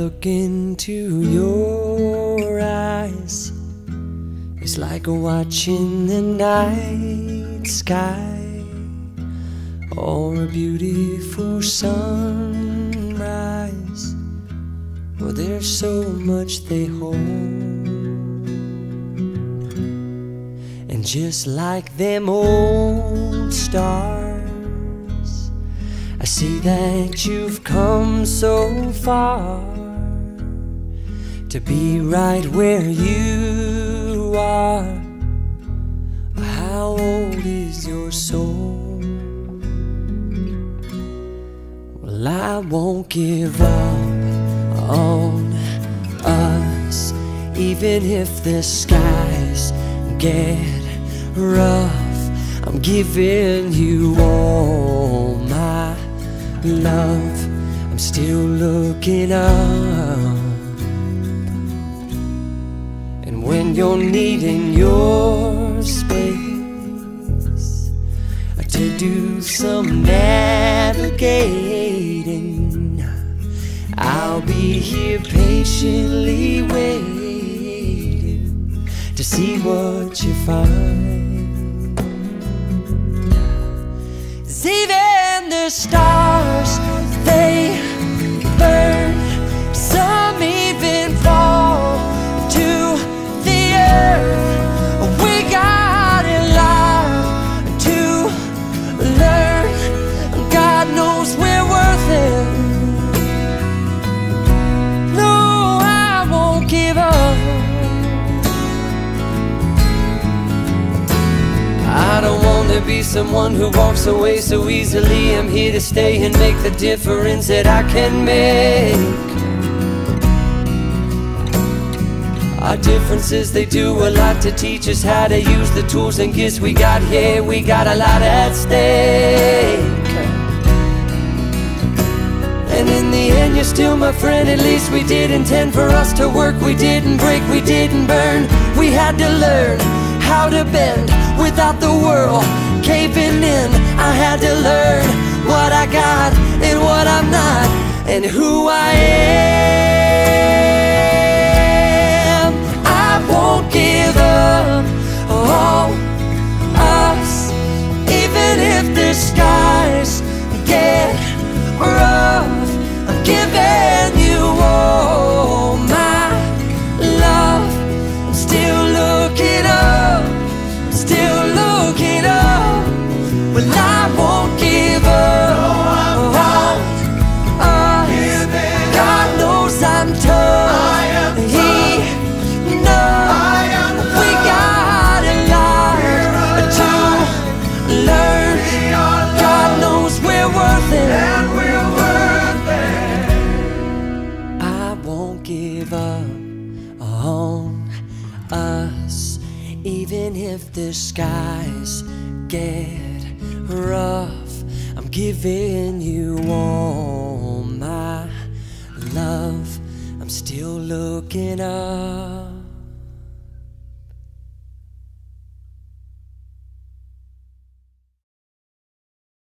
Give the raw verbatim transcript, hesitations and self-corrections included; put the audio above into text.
look into your eyes, it's like watching the night sky or a beautiful sunrise. Well, there's so much they hold, and just like them old stars, I see that you've come so far to be right where you are. How old is your soul? Well, I won't give up on us, even if the skies get rough. I'm giving you all my love. I'm still looking up, and when you're needing your space to do some navigating, I'll be here patiently waiting to see what you find. 'Cause even the stars, they burn, some even fall to the earth. We got a lot to learn. God knows we're worth it. No, I won't give up. I don't want to be someone who walks away so easily. I'm here to stay and make the difference that I can make. Our differences, they do a lot to teach us how to use the tools and gifts we got here. We got a lot at stake, and in the end you're still my friend. At least we did intend for us to work. We didn't break, we didn't burn. We had to learn how to bend without the world caving in. I had to learn what I got and what I'm not, and who I am. I won't give up on us, even if the skies get rough. I'm giving you all my love. I'm still looking up, still looking up. Well, I won't give up. No, I won't. Uh, God knows I'm tough. I am he knows I am we got a lot to learn. God knows we're worth it, and we're worth it. I won't give up on us, even if the skies get rough. I'm giving you all my love. I'm still looking up.